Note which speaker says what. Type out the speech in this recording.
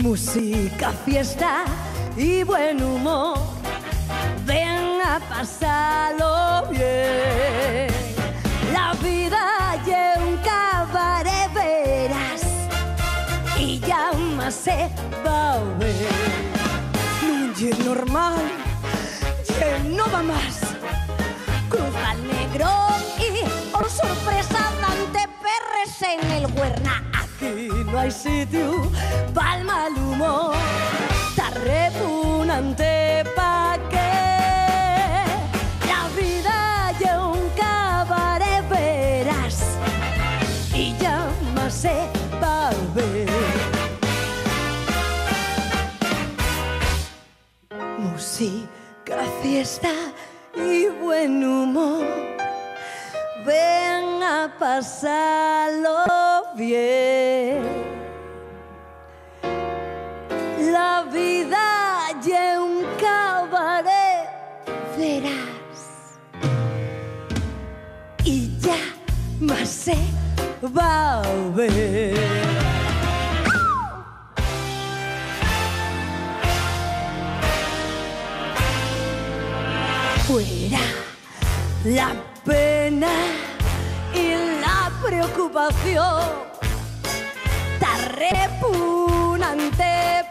Speaker 1: Música, fiesta y buen humor, ven a pasarlo bien. La vida y un cabaret verás y ya más se va a ver. Un día normal, y no va más. Cruza el Negrón y, oh sorpresa, Dante Perres en el Huerna. Aquí no hay sitio pa'l mal humor, está repugnante pa' qué. La vida y un cabaret verás y ya más se va a ver. Música, fiesta y buen humor, ven a pasarlo bien. La vida y un cabaret verás y ya más se va a ver. Fuera la pena y la preocupación, está repugnante